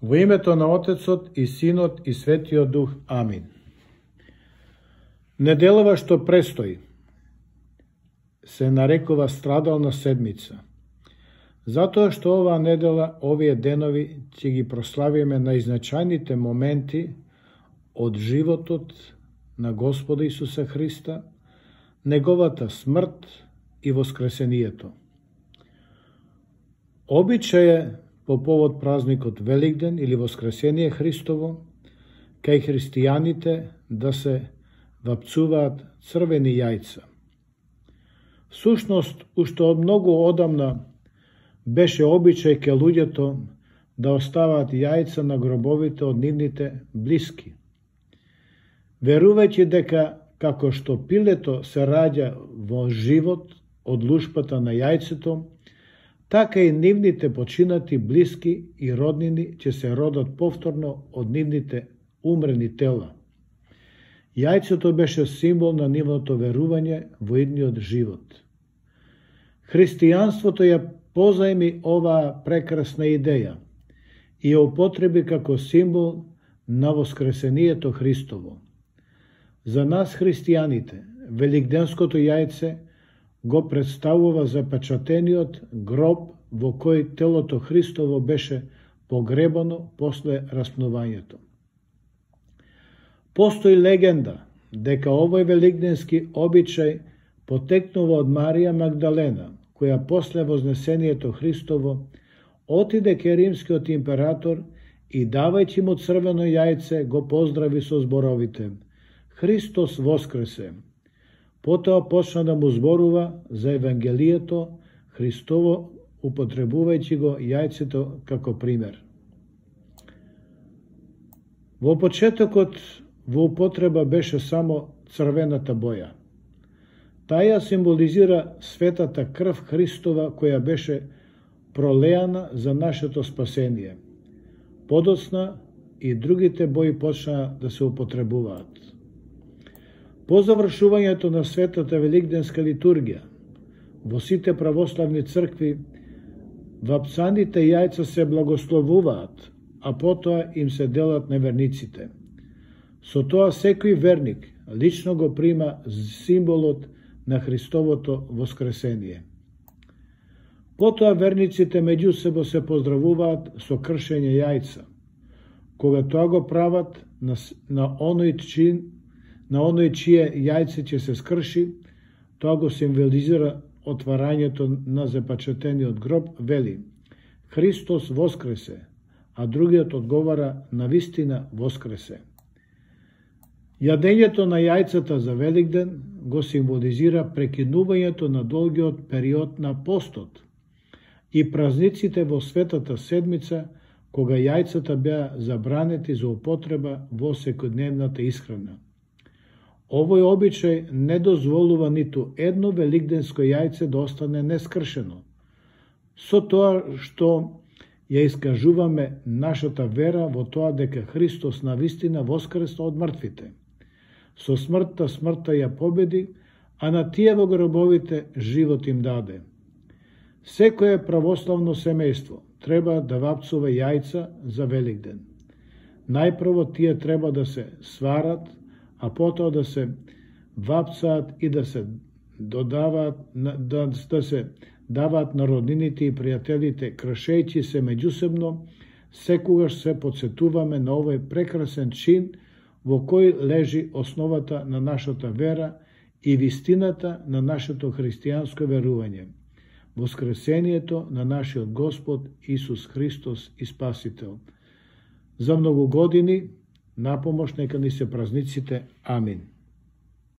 Во името на Отецот и Синот и Светиот Дух. Амин. Неделава што престои се нарекува страдална седмица, затоа што оваа недела, овие денови, ќе ги прославиме најзначајните моменти од животот на Господа Исуса Христа, неговата смрт и воскресението. Обичај е по повод празникот Великден или Воскресение Христово, кај христијаните да се вапцуваат црвени јајца. Всушност, уште од многу одамна беше обичај ке луѓето да оставаат јајца на гробовите од нивните блиски. Верувајќи дека како што пилето се раѓа во живот од лушпата на јајцето, така и нивните починати блиски и роднини ќе се родат повторно од нивните умрени тела. Јајцето беше символ на нивното верување во идниот живот. Христијанството ја позајми оваа прекрасна идеја и ја употреби како символ на воскресението Христово. За нас христијаните, великденското јајце го представува запечатениот гроб во кој телото Христово беше погребано после распнувањето. Постои легенда дека овој великденски обичај потекнува од Марија Магдалена, која после вознесението Христово отиде ке римскиот император и давајќи му црвено јајце го поздрави со зборовите: Христос воскресе. Потоа почна да му зборува за Евангелието Христово, употребувајќи го јајцето како пример. Во почетокот во употреба беше само црвената боја. Таја символизира светата крв Христова која беше пролеана за нашето спасение. Подоцна и другите бои почнаа да се употребуваат. По завршувањето на светата великденска литургија, во сите православни цркви, вапцаните јајца се благословуваат, а потоа им се делат на верниците. Со тоа секој верник лично го прима символот на Христовото воскресение. Потоа верниците меѓусебо се поздравуваат со кршење јајца. Кога тоа го прават на оној чие јајце ќе се скрши, тоа го символизира отварањето на запечатениот гроб, вели: Христос воскресе, а другиот одговара: навистина воскресе. Јадењето на јајцата за Великден го символизира прекинувањето на долгиот период на постот и празниците во Светата седмица, кога јајцата беа забранети за употреба во секојдневната исхрана. Овој обичај не дозволува ниту едно великденско јајце да остане нескршено. Со тоа што ја искажуваме нашата вера во тоа дека Христос навистина воскресна од мртвите. Со смртта ја победи, а на тие во гробовите живот им даде. Секое православно семејство треба да вапцува јајца за Великден. Најпрво тие треба да се сварат, а потоа да се вапцаат и да се даваат на роднините и пријателите, кршејќи се меѓусебно. Секогаш се потсетуваме на овој прекрасен чин во кој лежи основата на нашата вера и вистината на нашето христијанско верување. Воскресението на нашиот Господ Исус Христос и Спасител. За многу години напомош нека ни се празниците. Амин.